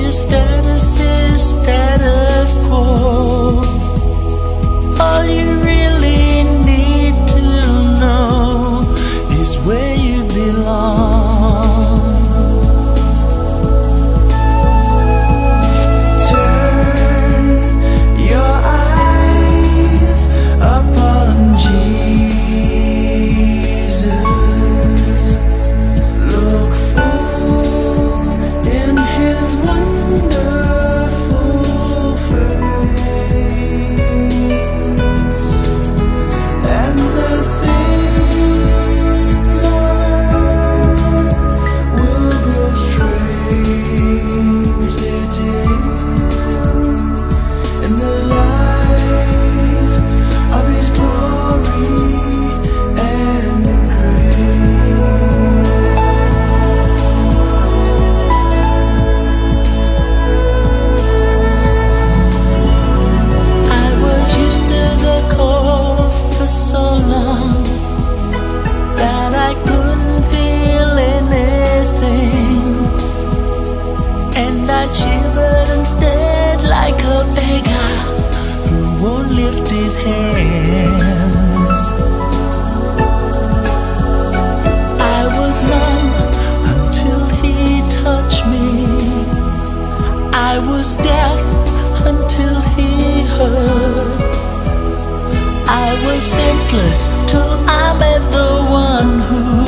your status is status quo. All you really need to know is where you belong. Turn your eyes upon Jesus. Look full in his wonderful face, and the things on earth will grow strangely dim in the light of his glory and grace. I was used to the cold for so long that I couldn't feel anything, and I shivered instead like a beggar who won't lift his hands. I was numb until he touched me. I was deaf until he heard. I was senseless till I met the one who